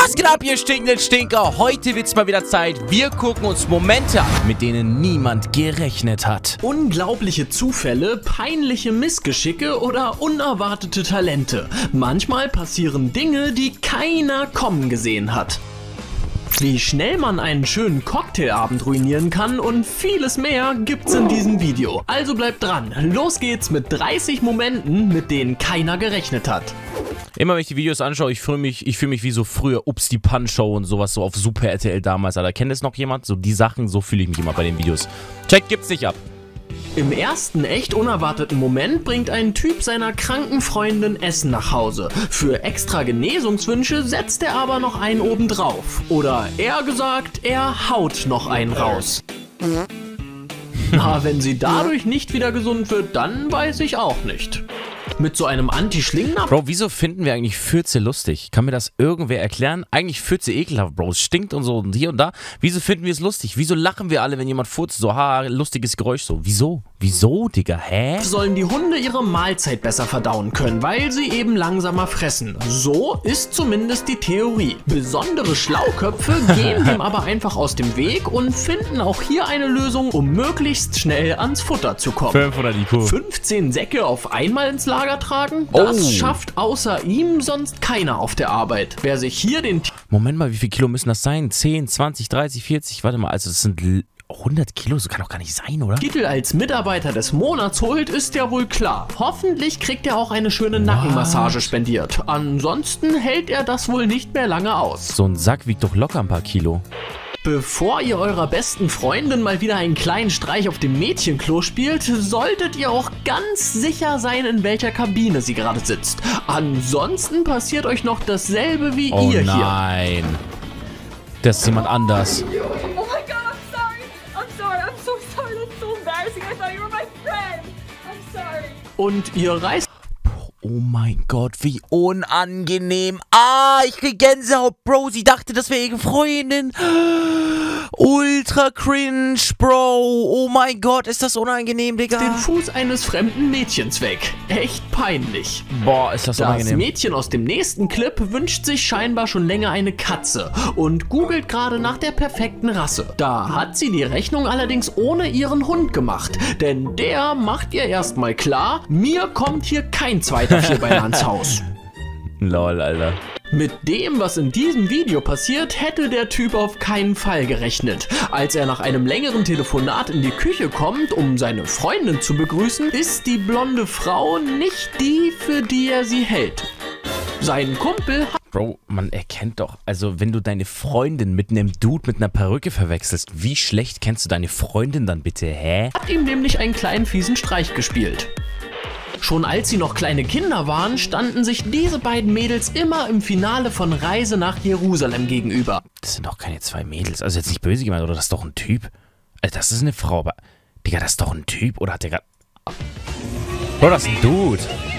Was geht ab, ihr stinkenden Stinker? Heute wird's mal wieder Zeit. Wir gucken uns Momente an, mit denen niemand gerechnet hat. Unglaubliche Zufälle, peinliche Missgeschicke oder unerwartete Talente. Manchmal passieren Dinge, die keiner kommen gesehen hat. Wie schnell man einen schönen Cocktailabend ruinieren kann und vieles mehr gibt's in diesem Video. Also bleibt dran. Los geht's mit 30 Momenten, mit denen keiner gerechnet hat. Immer wenn ich die Videos anschaue, ich fühle mich wie so früher Ups die Punch-Show und sowas so auf Super RTL damals. Alter, kennt das noch jemand? So die Sachen, so fühle ich mich immer bei den Videos. Check gibt's nicht ab. Im ersten echt unerwarteten Moment bringt ein Typ seiner kranken Freundin Essen nach Hause. Für extra Genesungswünsche setzt er aber noch einen obendrauf. Oder eher gesagt, er haut noch einen raus. Na, wenn sie dadurch nicht wieder gesund wird, dann weiß ich auch nicht. Mit so einem Anti-Schlingnapf... Bro, wieso finden wir eigentlich Fürze lustig? Kann mir das irgendwer erklären? Eigentlich Fürze ekelhaft, Bro. Es stinkt und so und hier und da. Wieso finden wir es lustig? Wieso lachen wir alle, wenn jemand furzt? So, ha, lustiges Geräusch so. Wieso? Wieso, Digga? Hä? Sollen die Hunde ihre Mahlzeit besser verdauen können, weil sie eben langsamer fressen. So ist zumindest die Theorie. Besondere Schlauköpfe gehen dem aber einfach aus dem Weg und finden auch hier eine Lösung, um möglichst schnell ans Futter zu kommen. 500 IQ. 15 Säcke auf einmal ins Lager tragen? Das schafft außer ihm sonst keiner auf der Arbeit. Wer sich hier den... Moment mal, wie viel Kilo müssen das sein? 10, 20, 30, 40? Warte mal, also das sind 100 Kilo? So kann doch gar nicht sein, oder? Titel als Mitarbeiter des Monats holt, ist ja wohl klar. Hoffentlich kriegt er auch eine schöne Nackenmassage spendiert. Ansonsten hält er das wohl nicht mehr lange aus. So ein Sack wiegt doch locker ein paar Kilo. Bevor ihr eurer besten Freundin mal wieder einen kleinen Streich auf dem Mädchenklo spielt, solltet ihr auch ganz sicher sein, in welcher Kabine sie gerade sitzt. Ansonsten passiert euch noch dasselbe wie ihr hier. Oh nein. Das ist jemand anders. Oh my God, I'm sorry, I'm so sorry, that's so embarrassing. I thought you were my friend. I'm sorry. Und ihr reißt... Oh mein Gott, wie unangenehm. Ah, ich krieg Gänsehaut, Bro. Sie dachte, das wäre ihre Freundin. Ultra cringe, Bro. Oh mein Gott, ist das unangenehm, Digga. den Fuß eines fremden Mädchens weg. Echt peinlich. Boah, ist das Das unangenehm. Mädchen aus dem nächsten Clip wünscht sich scheinbar schon länger eine Katze und googelt gerade nach der perfekten Rasse. Da hat sie die Rechnung allerdings ohne ihren Hund gemacht, denn der macht ihr erstmal klar, mir kommt hier kein zweiter Vierbeiner ans Haus. Lol, Alter. Mit dem, was in diesem Video passiert, hätte der Typ auf keinen Fall gerechnet. Als er nach einem längeren Telefonat in die Küche kommt, um seine Freundin zu begrüßen, ist die blonde Frau nicht die, für die er sie hält. Sein Kumpel Bro, man erkennt doch, also wenn du deine Freundin mit einem Dude mit einer Perücke verwechselst, wie schlecht kennst du deine Freundin dann bitte, hä? hat ihm nämlich einen kleinen fiesen Streich gespielt. Schon als sie noch kleine Kinder waren, standen sich diese beiden Mädels immer im Finale von Reise nach Jerusalem gegenüber. Das sind doch keine zwei Mädels, also jetzt nicht böse gemeint, oder das ist doch ein Typ. Also das ist eine Frau, aber, Digga, das ist doch ein Typ, oder hat der gerade... Bro, das ist ein Dude.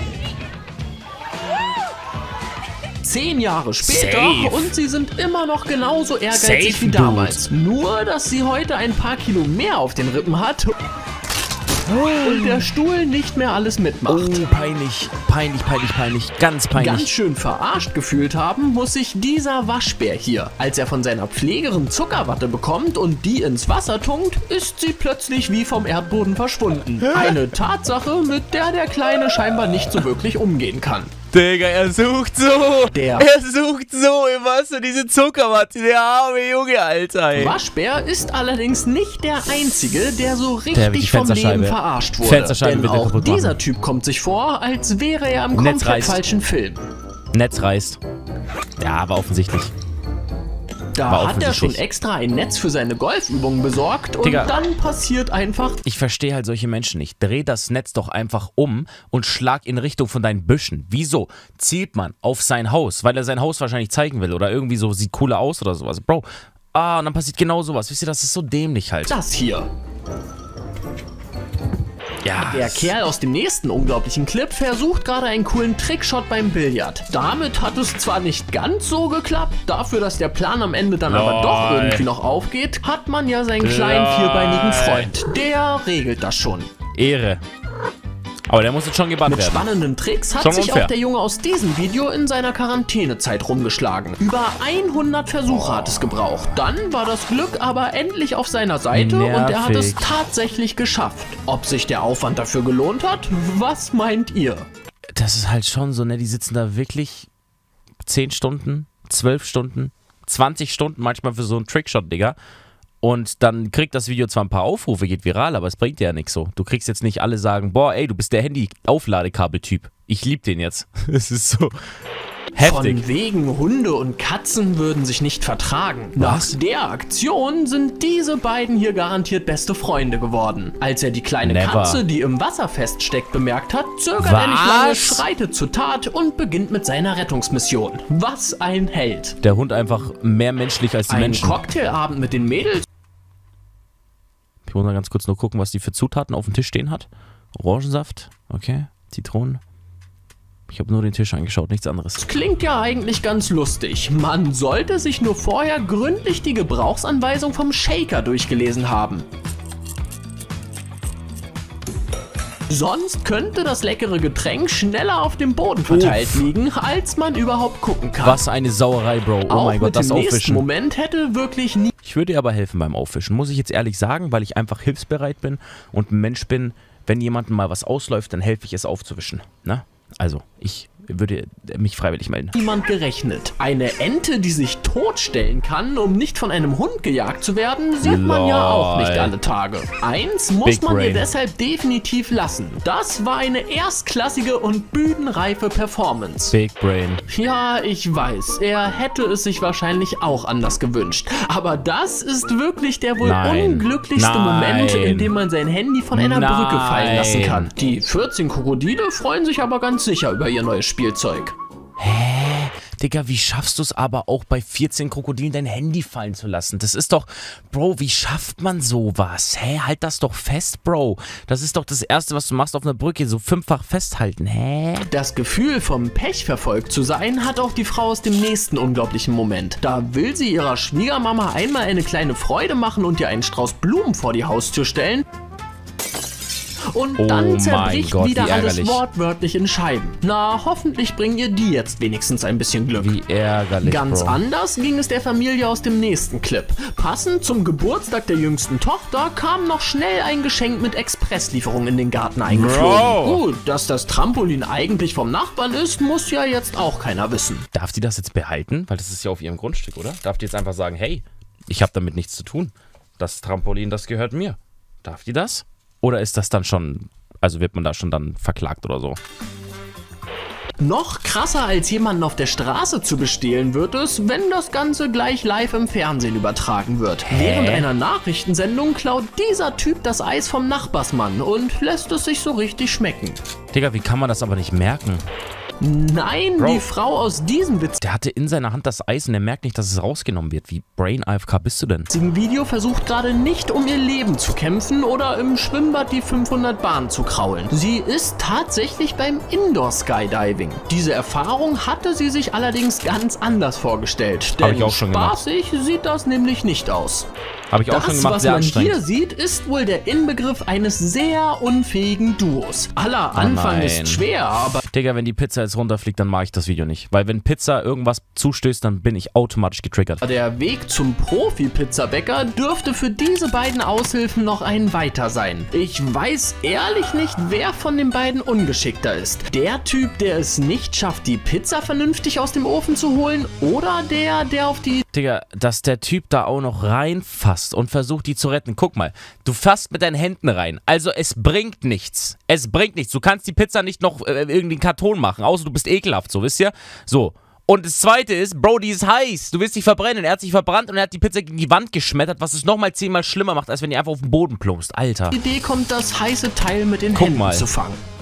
10 Jahre später Safe. und sie sind immer noch genauso ehrgeizig Safe, wie damals. Nur, dass sie heute ein paar Kilo mehr auf den Rippen hat und der Stuhl nicht mehr alles mitmacht. Oh, peinlich, peinlich, peinlich, peinlich, ganz peinlich. Ganz schön verarscht gefühlt haben muss sich dieser Waschbär hier. Als er von seiner Pflegerin Zuckerwatte bekommt und die ins Wasser tunkt, ist sie plötzlich wie vom Erdboden verschwunden. Eine Tatsache, mit der der Kleine scheinbar nicht so wirklich umgehen kann. Digga, er sucht so im Wasser diese Zuckerwatte, der arme Junge, Alter, ey. Waschbär ist allerdings nicht der Einzige, der so Der wird die richtig vom Leben Fensterscheibe- verarscht wurde. Fensterscheibe Denn wird er auch kaputt machen. dieser Typ kommt sich vor, als wäre er im Netz komplett reißt. falschen Film. Netz reißt. Ja, aber offensichtlich. Da War hat er schon offensichtlich. extra ein Netz für seine Golfübungen besorgt und Digga. dann passiert einfach... Ich verstehe halt solche Menschen nicht. Dreh das Netz doch einfach um und schlag in Richtung von deinen Büschen. Wieso zielt man auf sein Haus? Weil er sein Haus wahrscheinlich zeigen will oder irgendwie so sieht cooler aus oder sowas. Bro, und dann passiert genau sowas. Wisst ihr, das ist so dämlich halt. das hier. Ja. Der Kerl aus dem nächsten unglaublichen Clip versucht gerade einen coolen Trickshot beim Billard. Damit hat es zwar nicht ganz so geklappt, dafür, dass der Plan am Ende dann aber doch irgendwie noch aufgeht, hat man ja seinen kleinen vierbeinigen Freund. Der regelt das schon. Ehre. Aber der muss jetzt schon gebannt Mit werden. spannenden Tricks hat Schon sich unfair. auch der Junge aus diesem Video in seiner Quarantänezeit rumgeschlagen. Über 100 Versuche hat es gebraucht. Dann war das Glück aber endlich auf seiner Seite und er hat es Nervig. tatsächlich geschafft. Ob sich der Aufwand dafür gelohnt hat, was meint ihr? Das ist halt schon so, ne? Die sitzen da wirklich 10 Stunden, 12 Stunden, 20 Stunden manchmal für so einen Trickshot, Digga. Und dann kriegt das Video zwar ein paar Aufrufe, geht viral, aber es bringt dir ja nichts so. Du kriegst jetzt nicht alle sagen, boah, ey, du bist der Handy-Aufladekabel-Typ. Ich lieb den jetzt. Es ist so heftig. Von wegen Hunde und Katzen würden sich nicht vertragen. Was? Nach der Aktion sind diese beiden hier garantiert beste Freunde geworden. Als er die kleine Never. Katze, die im Wasser feststeckt, bemerkt hat, zögert er nicht lange, Was? schreitet zur Tat und beginnt mit seiner Rettungsmission. Was ein Held. Der Hund einfach mehr menschlich als die Ein Menschen. Cocktailabend mit den Mädels Ich muss mal ganz kurz nur gucken, was die für Zutaten auf dem Tisch stehen hat. Orangensaft, okay. Zitronen. Ich habe nur den Tisch angeschaut, nichts anderes. klingt ja eigentlich ganz lustig. Man sollte sich nur vorher gründlich die Gebrauchsanweisung vom Shaker durchgelesen haben. Sonst könnte das leckere Getränk schneller auf dem Boden verteilt liegen, als man überhaupt gucken kann. Was eine Sauerei, Bro. Oh Auch mein Gott, mit das dem nächsten Aufwischen. Moment hätte wirklich nie Ich würde ihr aber helfen beim Aufwischen, muss ich jetzt ehrlich sagen, weil ich einfach hilfsbereit bin und ein Mensch bin, wenn jemandem mal was ausläuft, dann helfe ich es aufzuwischen. Ne? Also, ich würde mich freiwillig melden. niemand gerechnet. Eine Ente, die sich totstellen kann, um nicht von einem Hund gejagt zu werden, sieht man ja auch nicht Lol. alle Tage. Eins muss Big man ihr brain. deshalb definitiv lassen. Das war eine erstklassige und bühnenreife Performance. Big Brain. Ja, ich weiß, er hätte es sich wahrscheinlich auch anders gewünscht. Aber das ist wirklich der wohl Nein. unglücklichste Nein. Moment, in dem man sein Handy von einer Nein. Brücke fallen lassen kann. Die 14 Krokodile freuen sich aber ganz sicher über ihr neues Spielzeug. Digga, wie schaffst du es aber auch bei 14 Krokodilen dein Handy fallen zu lassen? Das ist doch, Bro, wie schafft man sowas? Hä, halt das doch fest, Bro. Das ist doch das Erste, was du machst auf einer Brücke, so 5-fach festhalten. Hä? Das Gefühl, vom Pech verfolgt zu sein, hat auch die Frau aus dem nächsten unglaublichen Moment. Da will sie ihrer Schwiegermama einmal eine kleine Freude machen und ihr einen Strauß Blumen vor die Haustür stellen. Und Oh dann mein zerbricht Gott, wieder wie alles ärgerlich. wortwörtlich in Scheiben. Na, hoffentlich bringen ihr die jetzt wenigstens ein bisschen Glück. Wie ärgerlich, Ganz Bro. anders ging es der Familie aus dem nächsten Clip. Passend zum Geburtstag der jüngsten Tochter kam noch schnell ein Geschenk mit Expresslieferung in den Garten eingeflogen. Bro. Gut, dass das Trampolin eigentlich vom Nachbarn ist, muss ja jetzt auch keiner wissen. Darf die das jetzt behalten? Weil das ist ja auf ihrem Grundstück, oder? Darf die jetzt einfach sagen, hey, ich habe damit nichts zu tun. Das Trampolin, das gehört mir. Darf die das? Oder ist das dann schon, also wird man da schon dann verklagt oder so? Noch krasser als jemanden auf der Straße zu bestehlen wird es, wenn das Ganze gleich live im Fernsehen übertragen wird. Während einer Nachrichtensendung klaut dieser Typ das Eis vom Nachbarsmann und lässt es sich so richtig schmecken. Digga, wie kann man das aber nicht merken? Nein, Bro. die Frau aus diesem Der hatte in seiner Hand das Eis und er merkt nicht, dass es rausgenommen wird. Wie Brain AFK bist du denn? witzigen Video versucht gerade nicht um ihr Leben zu kämpfen oder im Schwimmbad die 500 Bahnen zu kraulen. Sie ist tatsächlich beim Indoor-Skydiving. Diese Erfahrung hatte sie sich allerdings ganz anders vorgestellt. Hab Denn ich auch schon gemacht. spaßig sieht das nämlich nicht aus. Habe ich auch schon Das, gemacht, was sehr man anstrengend. hier sieht, ist wohl der Inbegriff eines sehr unfähigen Duos. Aller Anfang nein. ist schwer, aber Digga, wenn die Pizza jetzt runterfliegt, dann mag ich das Video nicht. Weil wenn Pizza irgendwas zustößt, dann bin ich automatisch getriggert. der Weg zum Profi-Pizzabäcker dürfte für diese beiden Aushilfen noch ein weiter sein. Ich weiß ehrlich nicht, wer von den beiden ungeschickter ist. Der Typ, der es nicht schafft, die Pizza vernünftig aus dem Ofen zu holen, oder der auf die Digga, dass der Typ da auch noch reinfasst und versucht, die zu retten. Guck mal, du fasst mit deinen Händen rein. Also es bringt nichts. Es bringt nichts. Du kannst die Pizza nicht noch irgendwie Karton machen, außer du bist ekelhaft, so, wisst ihr? So. Und das Zweite ist, Bro, die ist heiß. Du willst dich verbrennen. Er hat sich verbrannt und er hat die Pizza gegen die Wand geschmettert, was es nochmal 10-mal schlimmer macht, als wenn die einfach auf den Boden plumpst. Alter. Idee kommt, das heiße Teil mit den Guck Händen mal. zu fangen.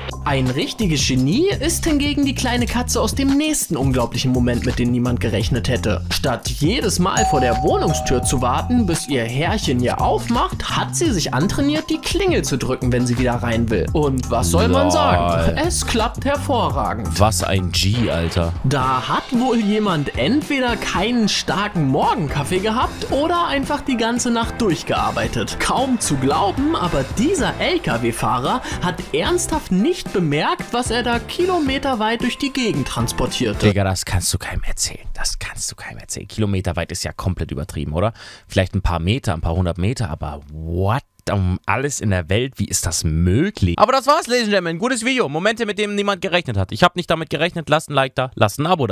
Ein richtiges Genie ist hingegen die kleine Katze aus dem nächsten unglaublichen Moment, mit dem niemand gerechnet hätte. Statt jedes Mal vor der Wohnungstür zu warten, bis ihr Herrchen ihr aufmacht, hat sie sich antrainiert, die Klingel zu drücken, wenn sie wieder rein will. Und was soll man sagen? Es klappt hervorragend. Was ein G, Alter. Da hat wohl jemand entweder keinen starken Morgenkaffee gehabt oder einfach die ganze Nacht durchgearbeitet. Kaum zu glauben, aber dieser LKW-Fahrer hat ernsthaft nicht bemerkt, was er da kilometerweit durch die Gegend transportierte. Digga, das kannst du keinem erzählen. Das kannst du keinem erzählen. Kilometerweit ist ja komplett übertrieben, oder? Vielleicht ein paar Meter, ein paar 100 Meter, aber what? Um alles in der Welt, wie ist das möglich? Aber das war's, Ladies and Gentlemen. Gutes Video. Momente, mit denen niemand gerechnet hat. Ich habe nicht damit gerechnet. Lasst ein Like da, lasst ein Abo da.